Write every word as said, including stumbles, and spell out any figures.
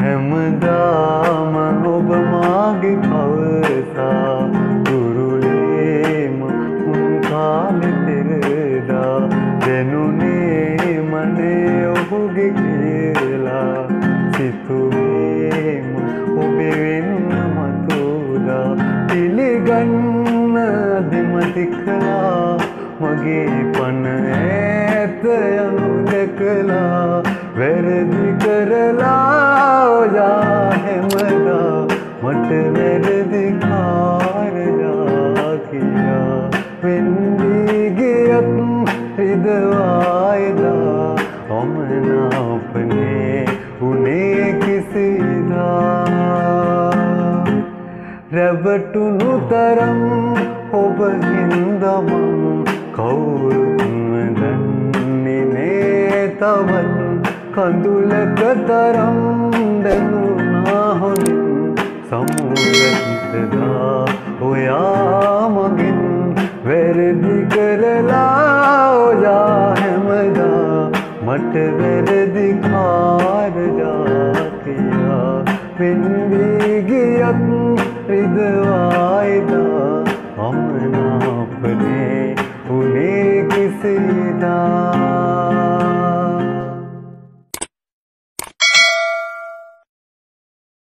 හැමදාම ඔබ මාගේ පවසා දුරුලේම උන් කාලෙ පෙරදා දැනුනේ මනේ ඔහුගේ කියලා සිතුවේම ඔබේ වෙන්න මතුලා පිළිගන්න දෙමති කළා මගේ පන ඈත යනු දැකලා වැරදි කරලා ඔයා හැමදා මට වැරදි කාරයා කියා වෙන්දී ගියත් රිදවායදා ඔමනාපනේ උනේ කිසිදා රැවටුණු තරම් ඔබ හින්දම කවුරුත් දන්නේ නේ තවත් කඳුලක තරම් දැනුණා හොඳින් සමුගතදා ඔයා මගෙන් වැරදි කරලා ඔයා හැමදා මට වැරදි කාරයා කියා වෙන්වී ගියත් රිදවායදා අමනාපනේ උනේ කිසිදා